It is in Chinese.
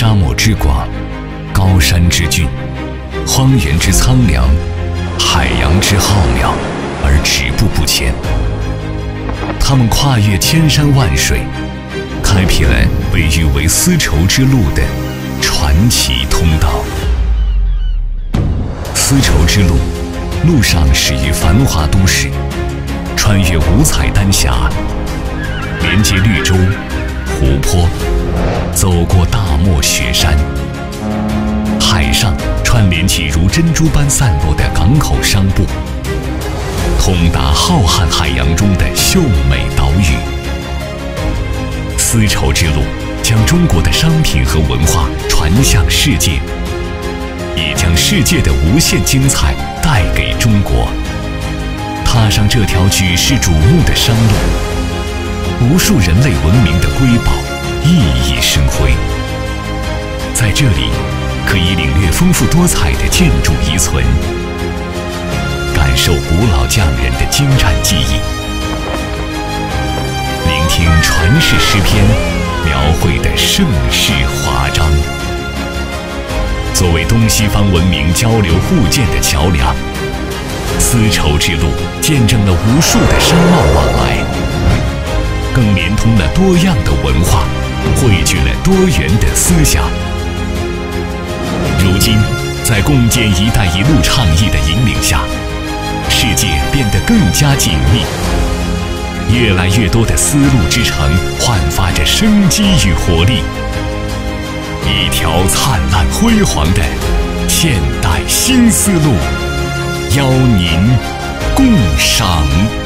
沙漠之广，高山之峻，荒原之苍凉，海洋之浩渺，而止步不前。他们跨越千山万水，开辟了被誉为丝绸之路的传奇通道。丝绸之路，路上始于繁华都市，穿越五彩丹霞，连接绿洲、湖泊，走过大漠雪山。海上串联起如珍珠般散落的港口商埠，通达浩瀚海洋中的秀美岛屿。丝绸之路将中国的商品和文化传向世界，也将世界的无限精彩带给中国。踏上这条举世瞩目的商路，无数人类文明的瑰宝熠熠生辉。在这里，可以领略丰富多彩的建筑遗存，感受古老匠人的精湛技艺，聆听传世诗篇描绘的盛世华章。作为东西方文明交流互鉴的桥梁，丝绸之路见证了无数的商贸往来，更连通了多样的文化，汇聚了多元的思想。如今，在共建“一带一路”倡议的引领下，世界变得更加紧密，越来越多的丝路之城焕发着生机与活力，一条灿烂辉煌的现代新丝路，邀您共赏。